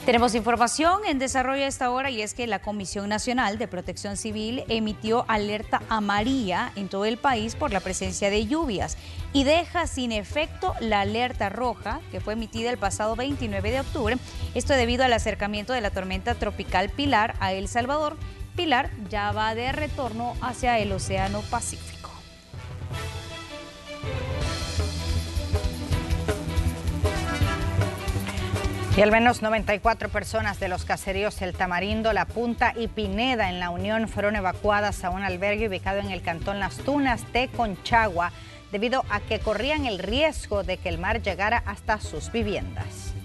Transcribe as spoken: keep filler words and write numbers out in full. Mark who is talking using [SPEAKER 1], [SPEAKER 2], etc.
[SPEAKER 1] Tenemos información en desarrollo a esta hora y es que la Comisión Nacional de Protección Civil emitió alerta amarilla en todo el país por la presencia de lluvias y deja sin efecto la alerta roja que fue emitida el pasado veintinueve de octubre. Esto debido al acercamiento de la tormenta tropical Pilar a El Salvador. Pilar ya va de retorno hacia el Océano Pacífico.
[SPEAKER 2] Y al menos noventa y cuatro personas de los caseríos El Tamarindo, La Punta y Pineda en La Unión fueron evacuadas a un albergue ubicado en el cantón Las Tunas de Conchagua debido a que corrían el riesgo de que el mar llegara hasta sus viviendas.